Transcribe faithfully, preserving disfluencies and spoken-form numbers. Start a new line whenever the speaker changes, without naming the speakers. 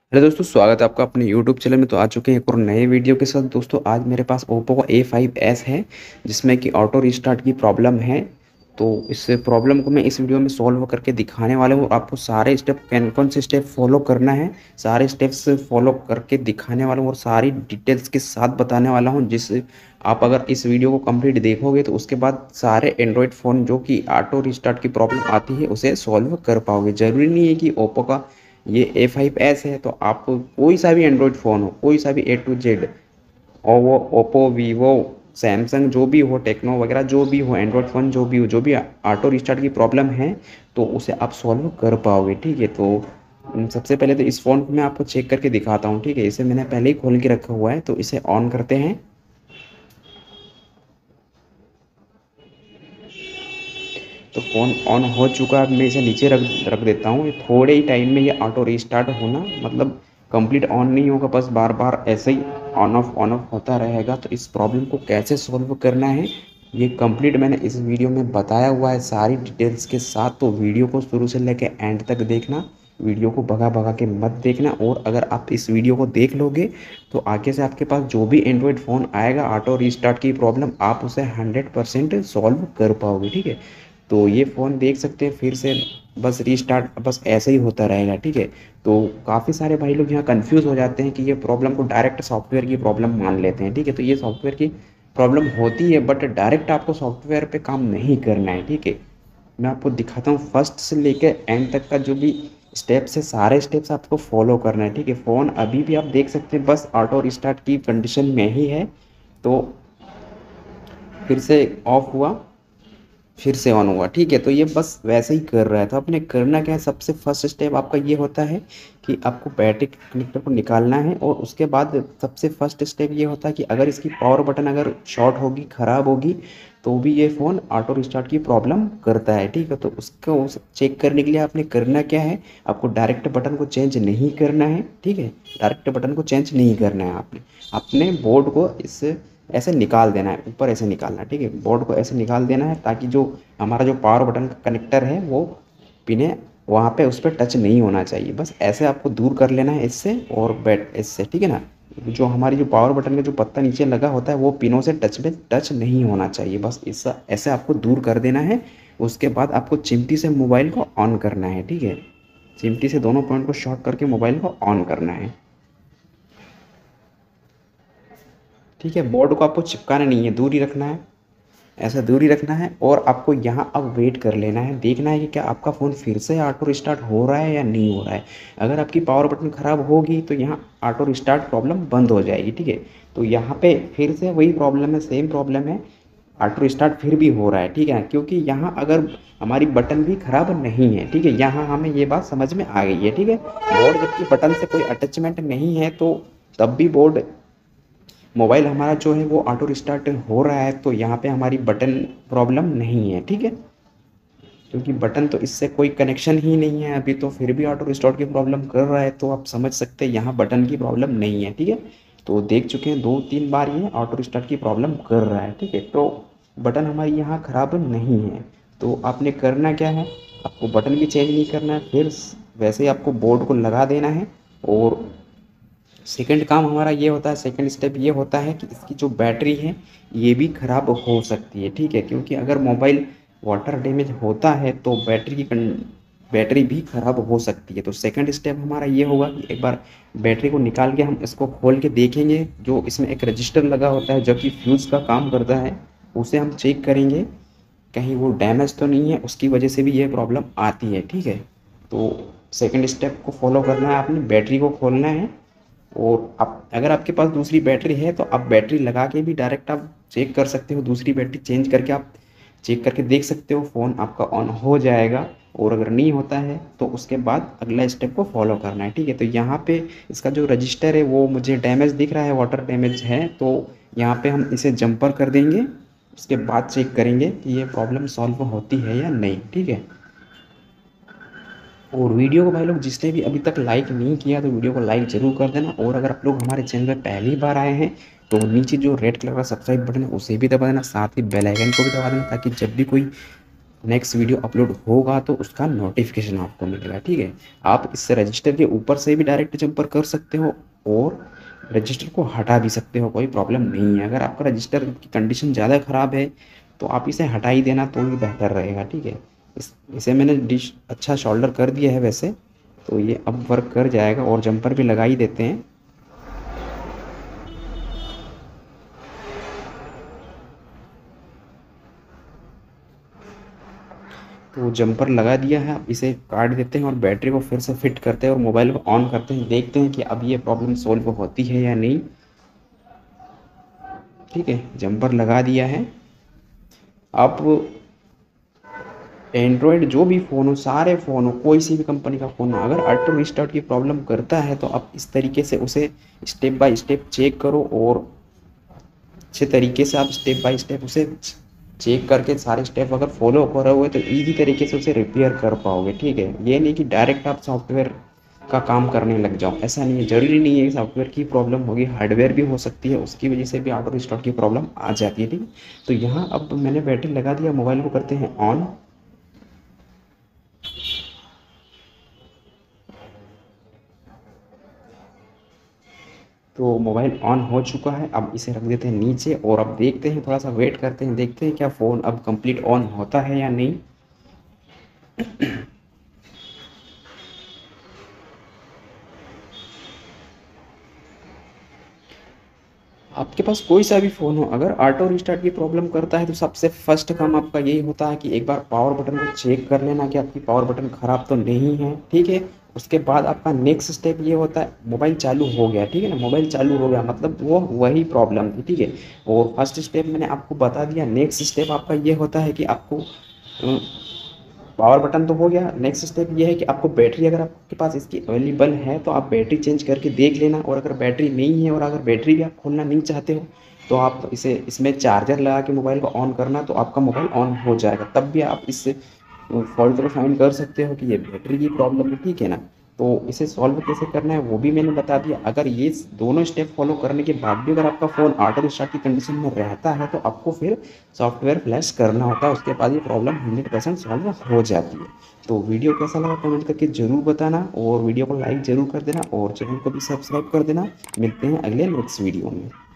Hello दोस्तों, स्वागत है आपका अपने यूट्यूब चैनल में। तो आ चुके हैं एक और नए वीडियो के साथ। दोस्तों आज मेरे पास ओप्पो का ए फाइव एस है जिसमें कि ऑटो रीस्टार्ट की प्रॉब्लम है। तो इस प्रॉब्लम को मैं इस वीडियो में सॉल्व करके दिखाने वाला हूँ। आपको सारे स्टेप कौन कौन से स्टेप फॉलो करना है, सारे स्टेप्स फॉलो करके दिखाने वाला हूँ और सारी डिटेल्स के साथ बताने वाला हूँ। जिस आप अगर इस वीडियो को कंप्लीट देखोगे तो उसके बाद सारे एंड्रॉयड फ़ोन जो कि ऑटो रीस्टार्ट की प्रॉब्लम आती है उसे सॉल्व कर पाओगे। ज़रूरी नहीं है कि ओप्पो का ये ए फाइव एस है तो आप कोई सा भी एंड्रॉयड फ़ोन हो, कोई सा भी ए टू जेड, ओवो ओप्पो वीवो सैमसंग जो भी हो, टेक्नो वगैरह जो भी हो, एंड्रॉयड फ़ोन जो भी हो, जो भी ऑटो रिस्टार्ट की प्रॉब्लम है तो उसे आप सॉल्व कर पाओगे। ठीक है, तो उम, सबसे पहले तो इस फ़ोन को मैं आपको चेक करके दिखाता हूँ। ठीक है, इसे मैंने पहले ही खोल के रखा हुआ है, तो इसे ऑन करते हैं। तो फ़ोन ऑन हो चुका है। मैं इसे नीचे रख रख देता हूँ। ये थोड़े ही टाइम में ये ऑटो रीस्टार्ट होना मतलब कंप्लीट ऑन नहीं होगा, बस बार बार ऐसे ही ऑन ऑफ ऑन ऑफ होता रहेगा। तो इस प्रॉब्लम को कैसे सॉल्व करना है ये कंप्लीट मैंने इस वीडियो में बताया हुआ है सारी डिटेल्स के साथ। तो वीडियो को शुरू से लेकर एंड तक देखना, वीडियो को भगा भगा के मत देखना। और अगर आप इस वीडियो को देख लोगे तो आगे से आपके पास जो भी एंड्रॉयड फ़ोन आएगा ऑटो रीस्टार्ट की प्रॉब्लम, आप उसे हंड्रेड परसेंट सॉल्व कर पाओगे। ठीक है, तो ये फ़ोन देख सकते हैं फिर से बस रीस्टार्ट बस ऐसे ही होता रहेगा। ठीक है, तो काफ़ी सारे भाई लोग यहाँ कंफ्यूज हो जाते हैं कि ये प्रॉब्लम को डायरेक्ट सॉफ्टवेयर की प्रॉब्लम मान लेते हैं। ठीक है, तो ये सॉफ्टवेयर की प्रॉब्लम होती है बट डायरेक्ट आपको सॉफ्टवेयर पे काम नहीं करना है। ठीक है, मैं आपको दिखाता हूँ फर्स्ट से लेकर एंड तक का जो भी स्टेप्स है, सारे स्टेप्स आपको फॉलो करना है। ठीक है, फ़ोन अभी भी आप देख सकते हैं बस ऑटो रिस्टार्ट की कंडीशन में ही है। तो फिर से ऑफ हुआ, फिर से ऑन हुआ। ठीक है, तो ये बस वैसे ही कर रहा है। तो आपने करना क्या है, सबसे फर्स्ट स्टेप आपका ये होता है कि आपको बैटरी कनेक्टर को निकालना है। और उसके बाद सबसे फर्स्ट स्टेप ये होता है कि अगर इसकी पावर बटन अगर शॉर्ट होगी, ख़राब होगी, तो भी ये फ़ोन ऑटो रिस्टार्ट की प्रॉब्लम करता है। ठीक है, तो उसको उस चेक करने के लिए आपने करना क्या है, आपको डायरेक्ट बटन को चेंज नहीं करना है। ठीक है, डायरेक्ट बटन को चेंज नहीं करना है आपने अपने बोर्ड को इस ऐसे निकाल देना है, ऊपर ऐसे निकालना है। ठीक है, बोर्ड को ऐसे निकाल देना है ताकि जो हमारा जो पावर बटन का कनेक्टर है वो पिने वहाँ पे उस पर टच नहीं होना चाहिए। बस ऐसे आपको दूर कर लेना है इससे और बैट इससे। ठीक है ना, जो हमारी जो पावर बटन का जो पत्ता नीचे लगा होता है वो पिनों से टच में टच नहीं होना चाहिए। बस इस ऐसे आपको दूर कर देना है। उसके बाद आपको चिमटी से मोबाइल को ऑन करना है। ठीक है, चिमटी से दोनों पॉइंट को शॉर्ट करके मोबाइल को ऑन करना है। ठीक है, बोर्ड को आपको चिपकाना नहीं है, दूर ही रखना है, ऐसा दूरी रखना है। और आपको यहाँ अब वेट कर लेना है, देखना है कि क्या आपका फ़ोन फिर से ऑटो रिस्टार्ट हो रहा है या नहीं हो रहा है। अगर आपकी पावर बटन ख़राब होगी तो यहाँ ऑटो रिस्टार्ट प्रॉब्लम बंद हो जाएगी। ठीक है, तो यहाँ पे फिर से वही प्रॉब्लम है, सेम प्रॉब्लम है, ऑटो रिस्टार्ट फिर भी हो रहा है। ठीक है, क्योंकि यहाँ अगर हमारी बटन भी ख़राब नहीं है। ठीक है, यहाँ हमें ये बात समझ में आ गई है। ठीक है, बोर्ड जबकि बटन से कोई अटैचमेंट नहीं है तो तब भी बोर्ड मोबाइल हमारा जो है वो ऑटो रिस्टार्ट हो रहा है। तो यहाँ पे हमारी बटन प्रॉब्लम नहीं है। ठीक है, क्योंकि बटन तो इससे कोई कनेक्शन ही नहीं है अभी, तो फिर भी ऑटो रिस्टार्ट की प्रॉब्लम कर रहा है। तो आप समझ सकते हैं यहाँ बटन की प्रॉब्लम नहीं है। ठीक है, तो देख चुके हैं दो तीन बार ये ऑटो रिस्टार्ट की प्रॉब्लम कर रहा है। ठीक है, तो बटन हमारी यहाँ ख़राब नहीं है। तो आपने करना क्या है, आपको बटन भी चेंज नहीं करना है, फिर वैसे ही आपको बोर्ड को लगा देना है। और सेकंड काम हमारा ये होता है, सेकंड स्टेप ये होता है कि इसकी जो बैटरी है ये भी ख़राब हो सकती है। ठीक है, क्योंकि अगर मोबाइल वाटर डैमेज होता है तो बैटरी की बैटरी भी ख़राब हो सकती है। तो सेकंड स्टेप हमारा ये होगा कि एक बार बैटरी को निकाल के हम इसको खोल के देखेंगे। जो इसमें एक रजिस्टर लगा होता है जो कि फ्यूज़ का काम करता है, उसे हम चेक करेंगे कहीं वो डैमेज तो नहीं है, उसकी वजह से भी ये प्रॉब्लम आती है। ठीक है, तो सेकंड स्टेप को फॉलो करना है, आपने बैटरी को खोलना है। और आप अगर आपके पास दूसरी बैटरी है तो आप बैटरी लगा के भी डायरेक्ट आप चेक कर सकते हो, दूसरी बैटरी चेंज करके आप चेक करके देख सकते हो, फ़ोन आपका ऑन हो जाएगा। और अगर नहीं होता है तो उसके बाद अगला स्टेप को फॉलो करना है। ठीक है, तो यहाँ पे इसका जो रजिस्टर है वो मुझे डैमेज दिख रहा है, वाटर डैमेज है, तो यहाँ पे हम इसे जंपर कर देंगे। उसके बाद चेक करेंगे कि ये प्रॉब्लम सॉल्व होती है या नहीं। ठीक है, और वीडियो को भाई लोग जिसने भी अभी तक लाइक नहीं किया तो वीडियो को लाइक ज़रूर कर देना। और अगर आप लोग हमारे चैनल पर पहली बार आए हैं तो नीचे जो रेड कलर का सब्सक्राइब बटन है उसे भी दबा देना, साथ ही बेल आइकन को भी दबा देना, ताकि जब भी कोई नेक्स्ट वीडियो अपलोड होगा तो उसका नोटिफिकेशन आपको मिलेगा, ठीक है। आप इससे रजिस्टर के ऊपर से भी डायरेक्ट जंपर कर सकते हो और रजिस्टर को हटा भी सकते हो, कोई प्रॉब्लम नहीं है। अगर आपका रजिस्टर की कंडीशन ज़्यादा ख़राब है तो आप इसे हटा ही देना तो ही बेहतर रहेगा, ठीक है। इस इसे मैंने डिश अच्छा शोल्डर कर दिया है वैसे, तो ये अब वर्क कर जाएगा और जंपर भी लगा ही देते हैं। तो जंपर लगा दिया है, अब इसे काट देते हैं और बैटरी को फिर से फिट करते हैं और मोबाइल को ऑन करते हैं, देखते हैं कि अब ये प्रॉब्लम सॉल्व होती है या नहीं। ठीक है, जंपर लगा दिया है। अब एंड्रॉयड जो भी फ़ोन हो, सारे फ़ोन हो, कोई सी भी कंपनी का फ़ोन हो, अगर ऑटो रिस्टार्ट की प्रॉब्लम करता है तो आप इस तरीके से उसे स्टेप बाय स्टेप चेक करो और अच्छे तरीके से आप स्टेप बाय स्टेप उसे चेक करके सारे स्टेप अगर फॉलो करोगे तो ईजी तरीके से उसे रिपेयर कर पाओगे, ठीक है। ये नहीं कि डायरेक्ट आप सॉफ्टवेयर का काम करने लग जाओ, ऐसा नहीं है। ज़रूरी नहीं है कि सॉफ्टवेयर की प्रॉब्लम होगी, हार्डवेयर भी हो सकती है, उसकी वजह से भी ऑटो रिस्टार्ट की प्रॉब्लम आ जाती है, ठीक है। तो यहाँ अब मैंने बैटरी लगा दिया, मोबाइल को करते हैं ऑन। तो मोबाइल ऑन हो चुका है, अब इसे रख देते हैं नीचे और अब देखते हैं, थोड़ा सा वेट करते हैं, देखते हैं क्या फ़ोन अब कंप्लीट ऑन होता है या नहीं। आपके पास कोई सा भी फ़ोन हो, अगर ऑटो रिस्टार्ट की प्रॉब्लम करता है तो सबसे फर्स्ट काम आपका यही होता है कि एक बार पावर बटन को चेक कर लेना कि आपकी पावर बटन ख़राब तो नहीं है, ठीक है। उसके बाद आपका नेक्स्ट स्टेप ये होता है, मोबाइल चालू हो गया, ठीक है ना, मोबाइल चालू हो गया मतलब वो वही प्रॉब्लम थी, ठीक है। और फर्स्ट स्टेप मैंने आपको बता दिया। नेक्स्ट स्टेप आपका ये होता है कि आपको पावर बटन तो हो गया, नेक्स्ट स्टेप ये है कि आपको बैटरी, अगर आपके पास इसकी अवेलेबल है तो आप बैटरी चेंज करके देख लेना, और अगर बैटरी नहीं है और अगर बैटरी भी आप खोलना नहीं चाहते हो तो आप इसे इसमें चार्जर लगा के मोबाइल को ऑन करना, तो आपका मोबाइल ऑन हो जाएगा। तब भी आप इससे फॉल्ट को फाइंड कर सकते हो कि ये बैटरी की प्रॉब्लम है, ठीक है ना। तो इसे सॉल्व कैसे करना है वो भी मैंने बता दिया। अगर ये दोनों स्टेप फॉलो करने के बाद भी अगर आपका फ़ोन ऑटो रिस्टार्ट की कंडीशन में रहता है तो आपको फिर सॉफ्टवेयर फ्लैश करना होता है, उसके बाद ये प्रॉब्लम हंड्रेड परसेंट सॉल्व हो जाती है। तो वीडियो कैसा लगा कमेंट करके ज़रूर बताना, और वीडियो को लाइक ज़रूर कर देना और चैनल को भी सब्सक्राइब कर देना। मिलते हैं अगले नेक्स्ट वीडियो में।